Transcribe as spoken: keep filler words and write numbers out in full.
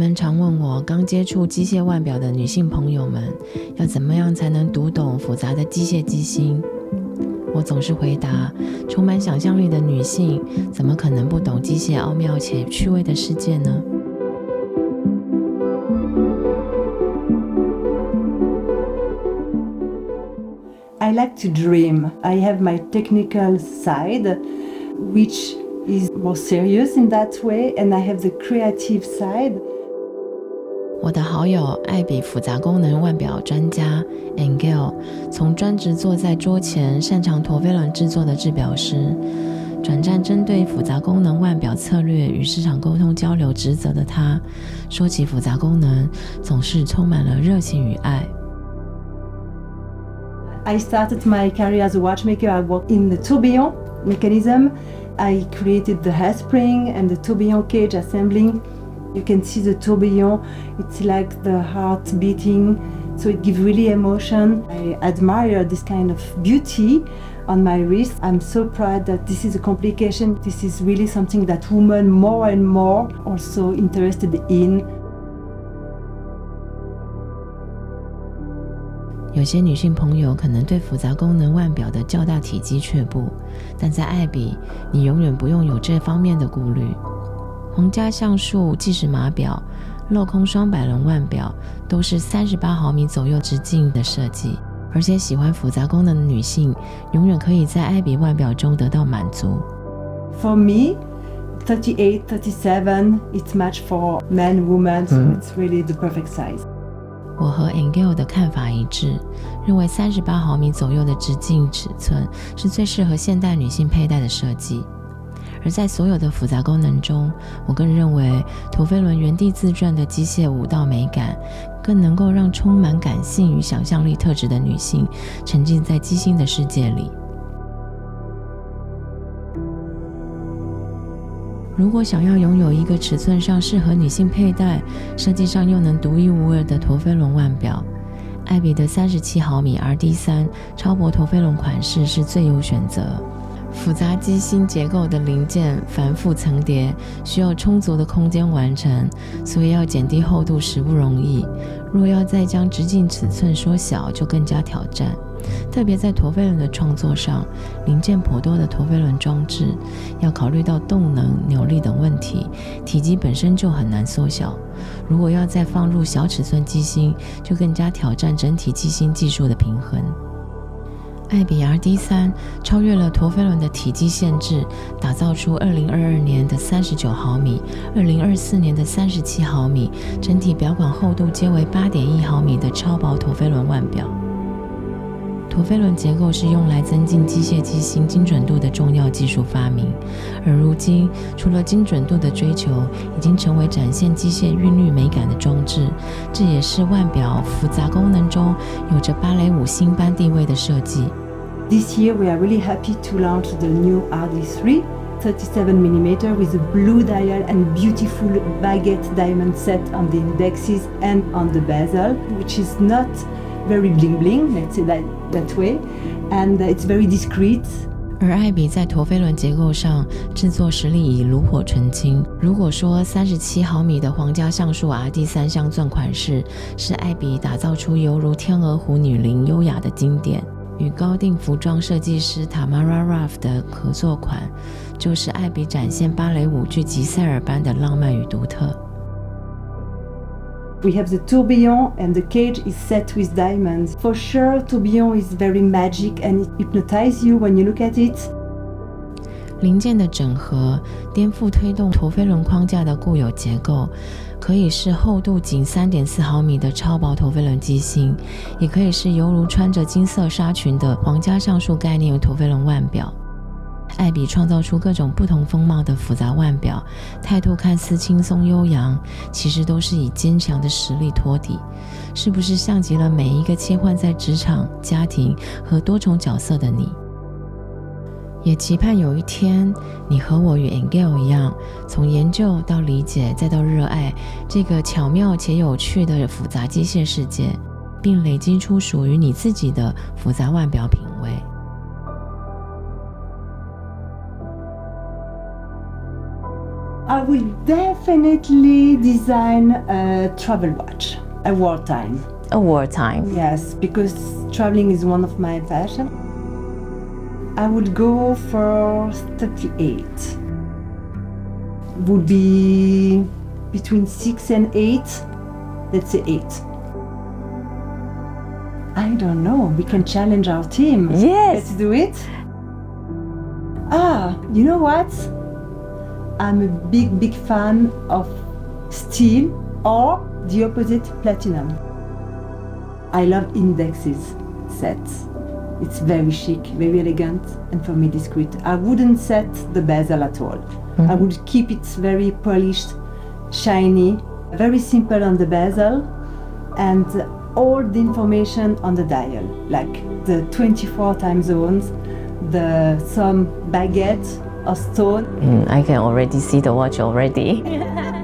们常问我，刚接触机械腕表的女性朋友们，要怎么样才能读懂复杂的机械机芯？我总是回答，充满想象力的女性，怎么可能不懂机械奥妙且趣味的世界呢？ I like to dream. I have my technical side, which is more serious in that way, and I have the creative side. 我的好友艾比复杂功能腕表专家 Angel， 从专职坐在桌前擅长陀飞轮制作的制表师，转战针对复杂功能腕表策略与市场沟通交流职责的他，说起复杂功能，总是充满了热情与爱。 I started my career as a watchmaker. I worked in the tourbillon mechanism. I created the hairspring and the tourbillon cage assembling. You can see the tourbillon, it's like the heart beating, so it gives really emotion. I admire this kind of beauty on my wrist. I'm so proud that this is a complication. This is really something that women more and more also interested in. 有些女性朋友可能对复杂功能腕表的较大体积却步，但在艾比，你永远不用有这方面的顾虑。皇家橡树计时码表、镂空双摆轮腕表都是三十八毫米左右直径的设计，而且喜欢复杂功能的女性永远可以在艾比腕表中得到满足。 For me, thirty-eight, thirty-seven, it's match for men, women, so it's really the perfect size. 我和 Angel 的看法一致，认为三十八毫米左右的直径尺寸是最适合现代女性佩戴的设计。而在所有的复杂功能中，我更认为陀飞轮原地自转的机械舞蹈美感，更能够让充满感性与想象力特质的女性沉浸在机芯的世界里。如果想要拥有一个尺寸上适合女性佩戴，设计上又能独一无二的陀飞轮腕表，艾比的三十七毫米 R D 三 超薄陀飞轮款式是最优选择。复杂机芯结构的零件繁复层叠，需要充足的空间完成，所以要减低厚度实不容易。若要再将直径尺寸缩小，就更加挑战。特别在陀飞轮的创作上，零件颇多的陀飞轮装置要考虑到动能、扭力等问题，体积本身就很难缩小。如果要再放入小尺寸机芯，就更加挑战整体机芯技术的平衡。艾比 R D 三 超越了陀飞轮的体积限制，打造出二零二二年的三十九毫米、二零二四年的三十七毫米，整体表管厚度皆为 八点一毫米的超薄陀飞轮腕表。陀飞轮结构是用来增进机械机芯精准度的重要技术发明，而如今除了精准度的追求，已经成为展现机械韵律美感的装置。这也是腕表复杂功能中有着芭蕾舞新班地位的设计。 This year we are really happy to launch the new R D three, thirty-seven millimeter with a blue dial and beautiful baguette diamond set on the indexes and on the bezel, which is not very bling bling, let's say that, that way, and it's very discreet. 而艾比在陀飞轮结构上制作实力以炉火纯青。如果说三十七毫米的皇家橡树 R D 三 镶钻款式是艾比打造出犹如天鹅湖女伶优雅的经典，与高定服装设计师 Tamara Ruff 的合作款，就是艾比展现芭蕾舞剧吉赛尔般的浪漫与独特。 We have the tourbillon and the cage is set with diamonds. For sure, tourbillon is very magic and it hypnotizes you when you look at it. 零件的整合颠覆推动陀飞轮框架的固有结构，可以是厚度仅 三点四毫米的超薄陀飞轮机芯，也可以是犹如穿着金色纱裙的皇家橡树概念陀飞轮腕表。艾比创造出各种不同风貌的复杂腕表，态度看似轻松悠扬，其实都是以坚强的实力托底。是不是像极了每一个切换在职场、家庭和多重角色的你？也期盼有一天，你和我与 Angel 一样，从研究到理解，再到热爱这个巧妙且有趣的复杂机械世界，并累积出属于你自己的复杂腕表品味。 I will definitely design a travel watch, a wartime. A wartime. Yes, because traveling is one of my passions. I would go for thirty-eight. Would be between six and eight. Let's say eight. I don't know. We can challenge our team. Yes. Let's do it. Ah, you know what? I'm a big, big fan of steel or the opposite, platinum. I love indexes sets. It's very chic, very elegant, and for me discreet. I wouldn't set the bezel at all. Mm-hmm. I would keep it very polished, shiny, very simple on the bezel, and all the information on the dial, like the twenty-four time zones, the some baguette or stone. Mm, I can already see the watch already.